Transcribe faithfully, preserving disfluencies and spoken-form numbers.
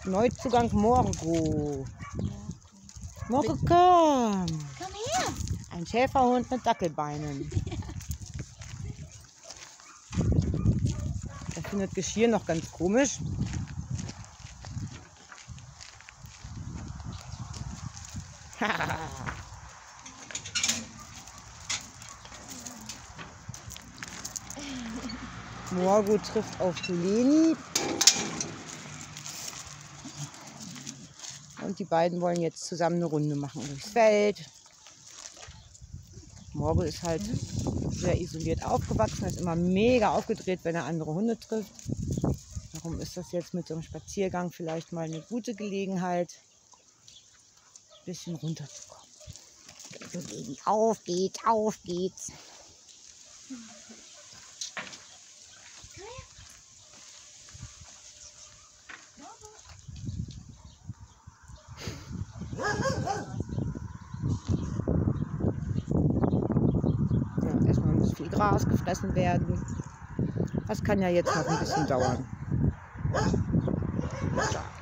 Neuzugang Morgo. Morgo, komm. Komm her. Ein Schäferhund mit Dackelbeinen. Er findet Geschirr noch ganz komisch. Morgo trifft auf Tuleni. Und die beiden wollen jetzt zusammen eine Runde machen durchs Feld. Morgo ist halt sehr isoliert aufgewachsen, ist immer mega aufgedreht, wenn er andere Hunde trifft. Darum ist das jetzt mit so einem Spaziergang vielleicht mal eine gute Gelegenheit, ein bisschen runterzukommen. Auf geht's, auf geht's. Ja, erstmal muss viel Gras gefressen werden. Das kann ja jetzt noch ein bisschen dauern. So.